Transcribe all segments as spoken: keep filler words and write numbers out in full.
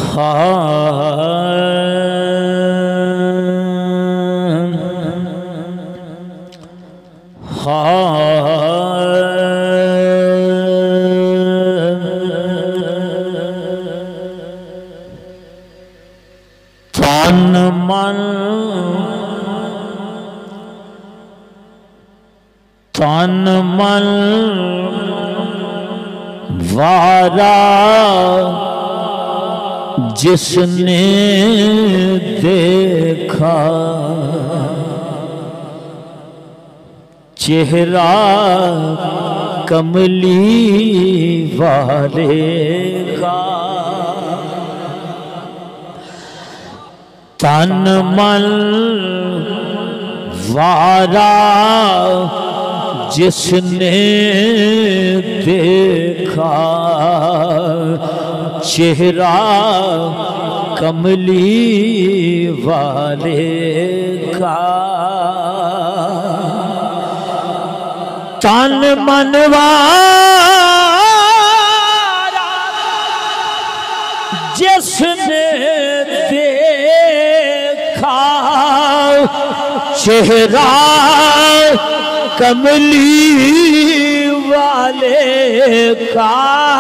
तन मन तन मन वारा जिसने देखा चेहरा कमली वाले का, तन मन वारा जिसने देखा चेहरा कमली वाले का, तन मन वारा जिसने देखा चेहरा कमली वाले का,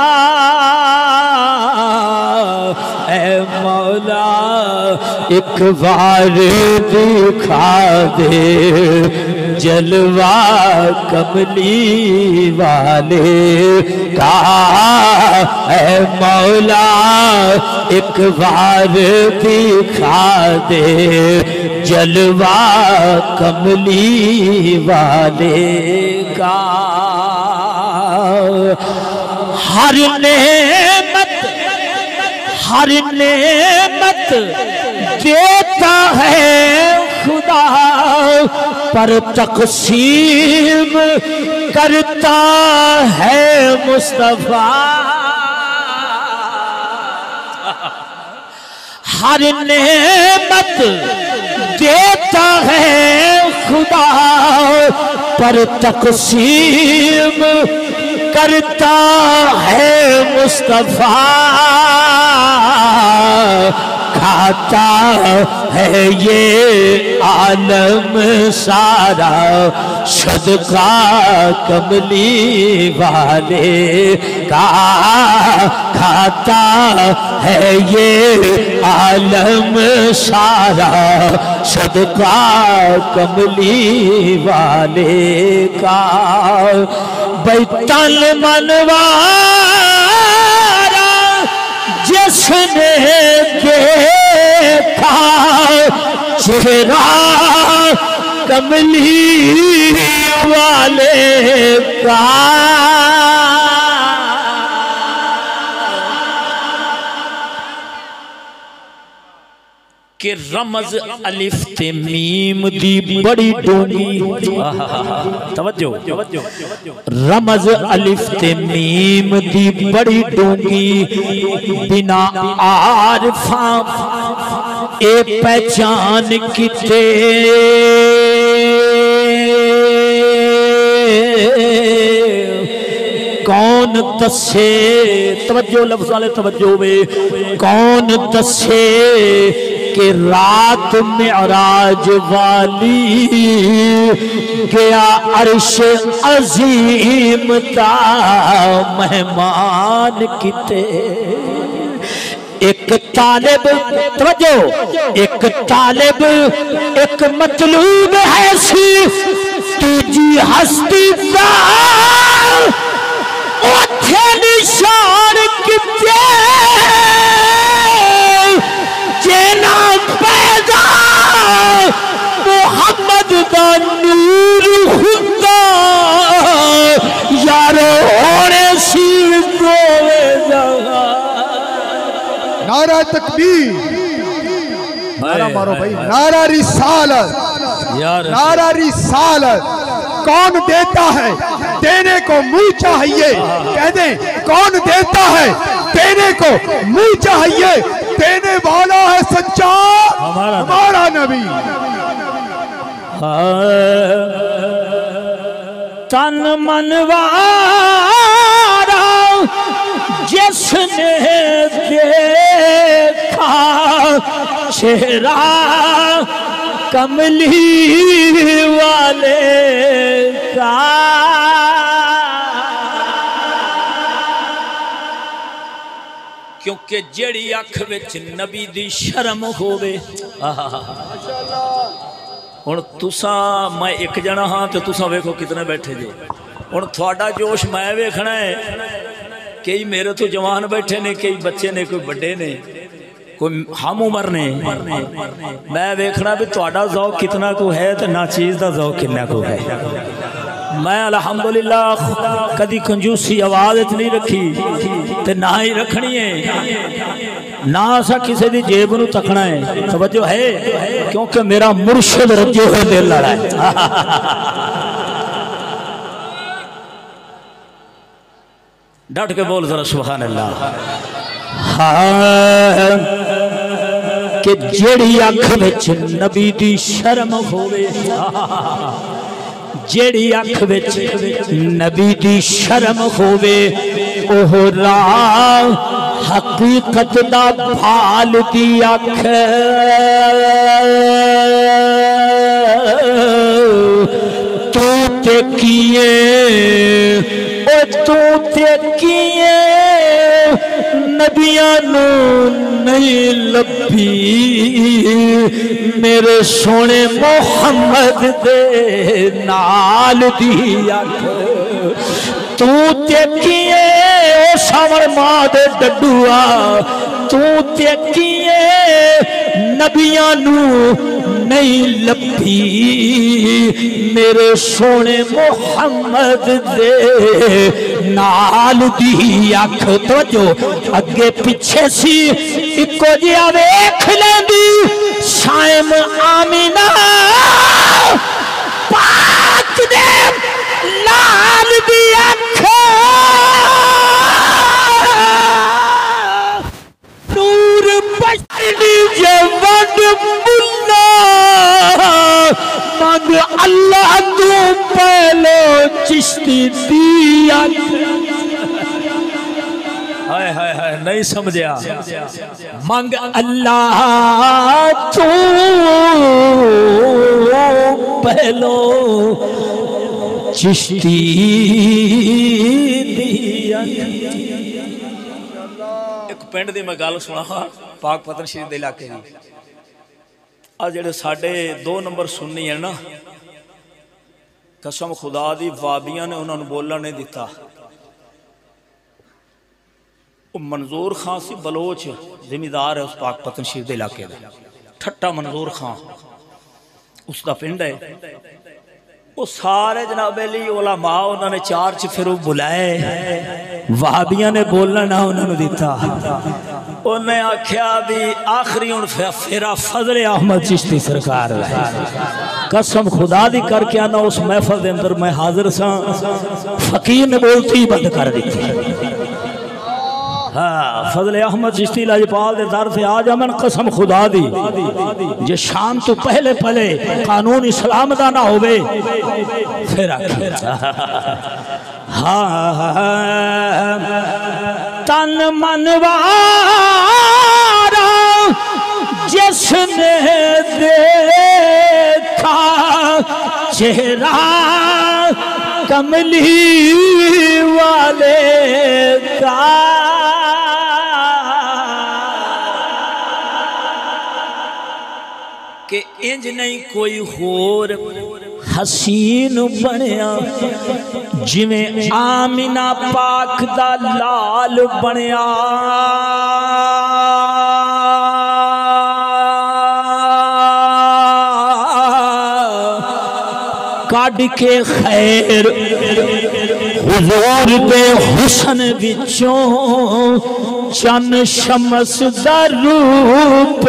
ऐ मौला एक बार दिखा दे जलवा कमली वाले का, ऐ मौला एक बार दिखा दे जलवा कमली वाले का। हर नेमत हर नेमत देता है खुदा पर तक़सीम करता है मुस्तफा। हर नेमत देता है खुदा पर तक़सीम करता है मुस्तफा। खाता है ये आलम सारा सदका कमली वाले का, खाता है ये आलम सारा सदका कमली वाले का। बैतल मनवारा जिसने देखा चेहरा कमली वाले का। कि रमज अलिफ ते मीम दी बड़ी डूंगी, तवज्जो रमज अलिफ ते मीम दी बड़ी डूंगी, बिना आरफा ए पहचान किते कौन दसे, तवज्जो लफ्ज़ वाले तवज्जो वे, कौन दसे कि रात मेराज वाली गया अर्श अजीम ता मेहमान किते। एक तालिब तवज्जो एक तालिब एक मतलूब है सी तुझी हस्ती का उठे निशान किते जेना पैदा मोहम्मद दा नूर खुदा यारो होने सी दोवे जगह। नारा तकबीर, नारा मारो भाई, नारा रिसालत, नारा रिसालत। कौन देता है देने को मुंह चाहिए, कह दे कौन देता है देने को मुंह चाहिए, देने वाला है सच्चा हमारा, हमारा नबी। तन मनवारा जिसने देखा चेहरा कमली वाले का। क्योंकि जेड़ी अख विच नबी दी शर्म होवे। हुण तुसा मैं एक जना हाँ तो तुसा वेखो कितने बैठे जो। हुण थोड़ा जोश मैं वेखना है, कई मेरे तो जवान बैठे ने, कई बच्चे ने, कोई बड़े ने, कोई हम उम्र ने। मैं वेखना भी थोड़ा ज़ौक कितना को है तो ना चीज़ का ज़ौक कितना को है। मैं अल्हम्दुलिल्लाह कदी कंजूसी आवाज़ नहीं रखी ते ना ही रखनी है, ना असा किसी की जेब नूं तकना है। तवज्जो है क्योंकि मेरा मुर्शिद रजे हुए दिल लड़ा है। डट के बोल जरा सुभान अल्लाह। हाँ कि जेड़ी अख विच नबी दी शर्म होवे, जेड़ी अख विच नबी दी शर्म होवे, ओह राह हकीकत दा भाल दी अख। तू ते किए ओ तू ते किए नबियां नू नहीं लभी, मेरे सोने मोहम्मद दे नाल दी अख। तू ते किए ओ सावण मां दे डड्डूआ, तू ते किए नबियां नू नहीं लभी, मेरे सोने मोहम्मद दे नाल दी अख। तो जो अगे पीछे सी इको जिहा वेख लैंदी शायम आमीना पाक दे लाल दी अख। नूर बशरी जे वड मुन्ना मंग अल्लाह तू पहलो चिश्ती दी अख। हाय हाय हाय नहीं समझया। मंग अल्लाह तू पहलो चिश्ती दी अख। एक पिंड दी मैं गल सुना पाक पतन शरीफ दे इलाके दी। आ जेड़े साडे दो नंबर सुन्नी है ना, कसम खुदा दी वाबियां ने उन्होंने बोलना नहीं दिता। मंजूर खान सी बलोच जिमीदार है उस पाक पतन शरीफ के इलाके का, ठट्टा मंजूर खान उसका पिंड है। वो सारे जनाबे ली उलमा उन्होंने चार च फिर बुलाए, वहाबियां ने बोलना ना उन्होंने दिता। उन्हें आख्या भी आखिरी हूँ फेरा फजले अहमद चिश्ती सरकार है। कसम खुदा दी करके आना उस महफल के अंदर मैं हाजिर सा, फकीर ने बोलती बंद कर दी। हाँ फजले अहमद चिश्ती लाजपाल दे दर से आ जा। मन कसम खुदा दी जे शाम तो पहले पहले कानून इस्लाम दा ना होवे फिर हाँ तन मनवारा जिसने देखा चेहरा कमली वाले का, कि इंज नहीं कोई होर हसीन बनया जिवें आमिना पाक दा लाल बनया। काट के खैर हुजूर दे हुस्न विचों चन शमस दा रूप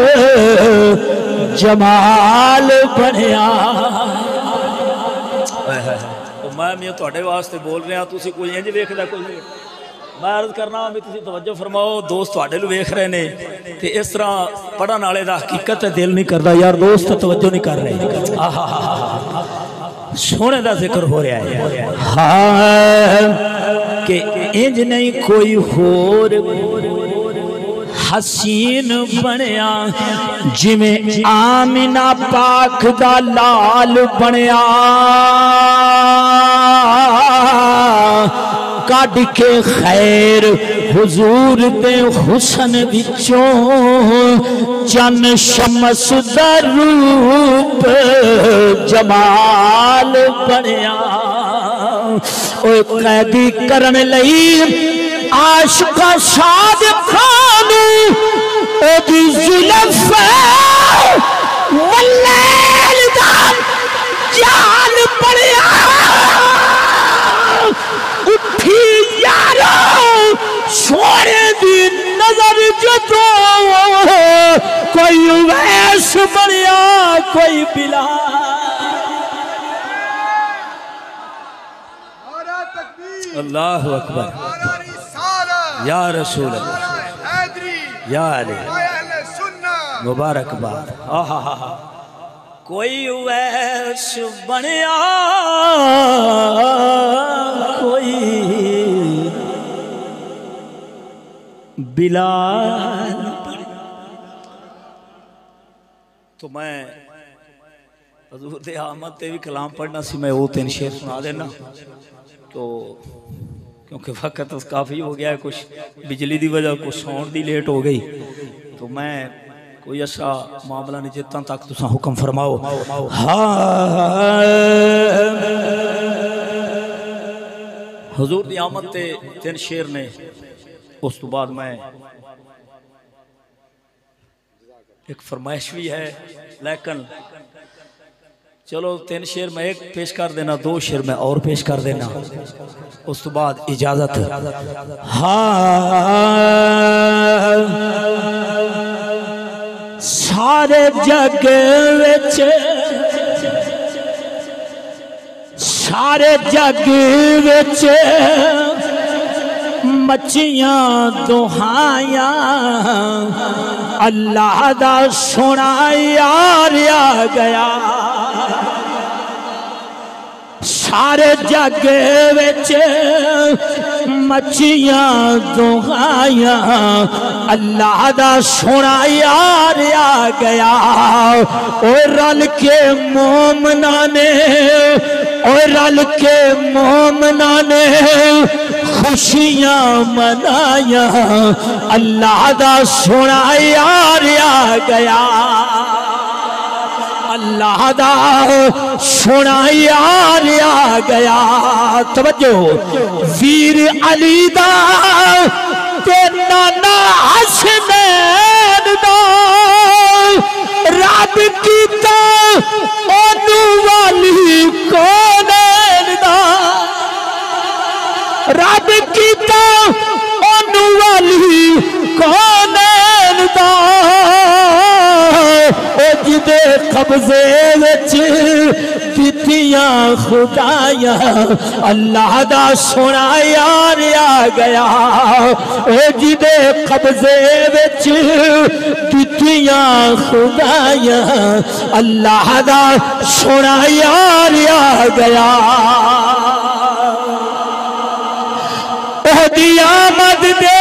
जमाल बनया। मैं मैं तुहाडे वास्ते बोल रहा, तुसी कोई इंज वेखदा कोई नहीं। मैं अर्ज करना भी तुसी तवज्जो फरमाओ, दोस्त तुहाडे लू वेख रहे ने ते इस तरह पढ़न वाले दा हकीकत दिल नहीं करता यार, दोस्त तवज्जो नहीं कर रहे। आहा सोने का जिक्र हो रहा है हाँ कि इंज नहीं कोई होर हसीन बनया जिमें आमिना पाक दा लाल बनया काट के खैर हुजूर दे हुसन विचों चन शमस दा रूप जमाल बनया ओ कैदी करन लई आशिका सादिका नू ओदी जुल्फ वल्लैल दा जाल बनया उठी यारो सोने दी नजर जदो कोई वैस बनया कोई बिलाल अल्लाह अकबर या रसूल अल्लाह या अली मुबारकबाद कोई वैस बनया कोई बिलाल। तो मैं हजूर दे आमद ते भी कलाम पढ़ना सी, मैं वो तीन शेर सुना देना तो क्योंकि वक्त काफ़ी हो गया है, कुछ बिजली की वजह कुछ साउंड की लेट हो गई, तो मैं कोई ऐसा मामला नहीं जितना तक तुसा हुक्म फरमाओ। हाँ हजूर दी आमद ते तीन शेर ने, उस तो बाद मैं एक फरमाइश भी है, लेकिन चलो तीन शेर मैं एक पेश कर देना, दो शेर मैं और पेश कर देना, उस तो बाद इजाजत। हाँ सारे जग विच सारे जग विच मच्छियां दुहाया अल्लाह दा सोना यार आ गया। सारे जग विच मच्छियां दुहाया अल्लाह दा सोना यार आ गया। ओ रल के मोमना ने ओ रल के मोमना ने खुशियां मनाया अल्लाह दा सोना यार आ गया। अल्लाह दा सोना यार आ गया। तवज्जो वीर अली दा ते नाना हसनैन दा रब कीता ओनू वाली कोनैन दा रब कीता ओनू वाली कोनैन दा जिदे कब्जे विच दितियां खुदाया अल्लाह दा सोना यार आ गया। ओ जिदे कब्जे विच दितियां खुदाया अल्लाह दा सोना यार आ गया। ओहदी आमद दे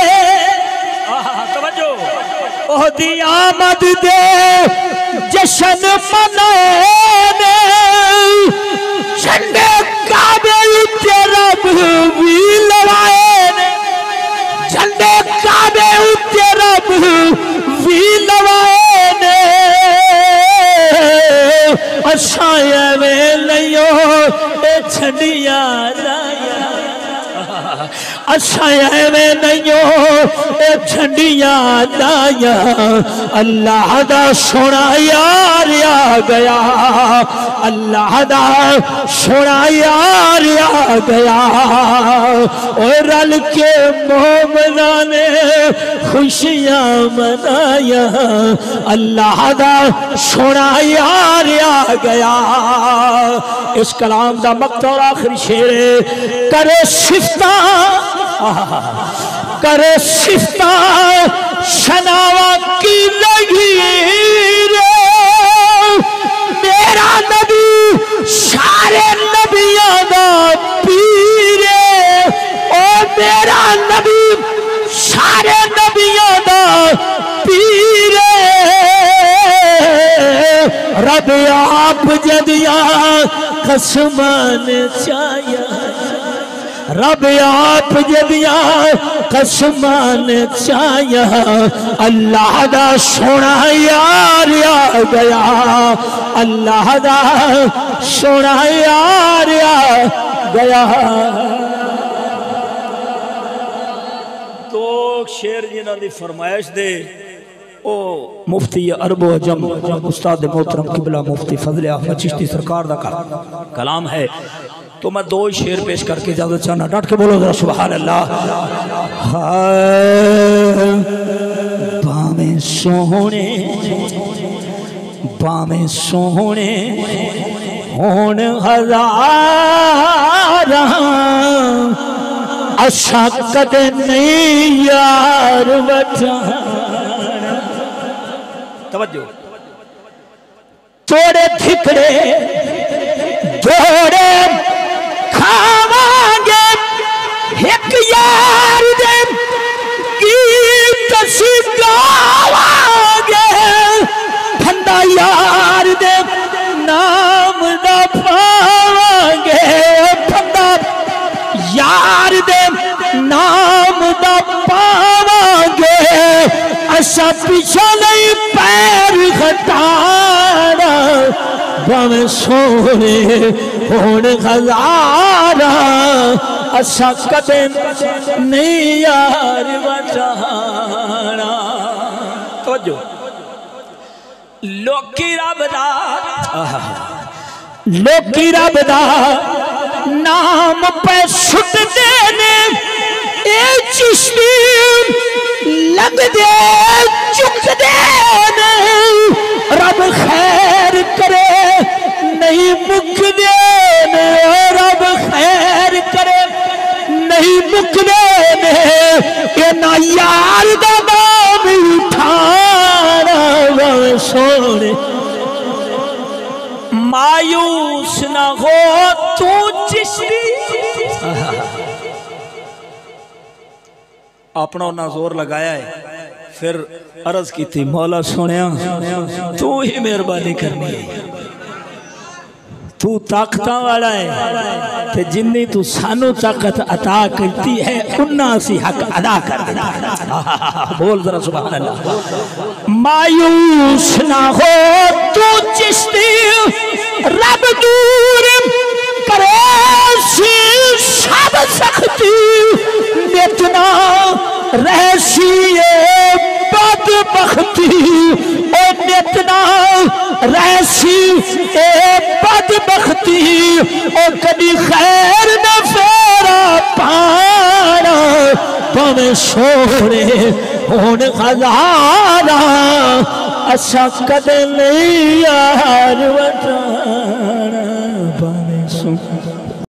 ओहदी आमद दे जशन मनाने झंडे काबे उत्ते रब भी लवाए ने झंडे काबे उत्ते रब भी लवाए ने। असा एवें लियो ए झंडियां लाया असा एवें नहीं झंडियां लाया अल्लाह दा सोना यार आ गया। अल्लाह दा सोना यार आ गया। और रल के मोमना ने खुशियां मनाया अल्लाह दा सोना यार आ गया। इस कलाम दा मकता और आखिरी शेर करे सिफता करे सिफता शनावा की लगी रे मेरा नबी सारे नबियों दा पीर ओ मेरा नबी सारे नबियों दा कसमान चाया रब आप जदिया कसमान चाया अल्लाह दा सोना यार आ गया अल्लाह दा सोना यार आ गया। तो शेर जिन्हां दी फरमाइश दे ओ मुफ्ती अरबो अजम उस्ताद मोहतरम किबला मुफ्ती फजल अहमद चिश्ती सरकार दा कलाम है। तो मैं दो शेर पेश करके ज्यादा चाहना, डट के बोलो जरा सुभान अल्लाह। बामे सोहने बामे सोहने होन हजार असा कदे नहीं यार बचा। तवज्जो थोड़े ठिकड़े जोड़े खावांगे एक यार दे गीत सी गावांगे फंदा यार दे नाम दा पावांगे फंदा यार दे नाम दा पावांगे असा पीछा नहीं पैर घटाना भावे सोने होन हजारा असा कदे नहीं यार बचाना। तो जो लोकी रब दा लोकी रब दा नाम पे सुट देने ए चिश्ती लग दे चुक दे रब खैर करे नहीं मुक दे रब खैर करे नहीं मुक दे ना यार दा नाम उठाना सोने मायूस ना हो तू चिश्ती। अपना ना जोर लगाया है फिर अर्ज की थी मौला सुनिया तू ही मेहरबानी करनी है तू ताकत वाला है ते जिन्नी तू सानू ताकत अता करती है उन्ना सी हक अदा कर देना। बोल जरा सुभान अल्लाह। मायूस ना हो तू चिश्ती रब दूर करे सब सख्ती नितना रहसी बदबख्ती ओ नितना रहसी ए बदबख्ती ओ कदी खैर न फेरा पाना भावे सोने होन हजारा असा कदे नहीं यार बचाना।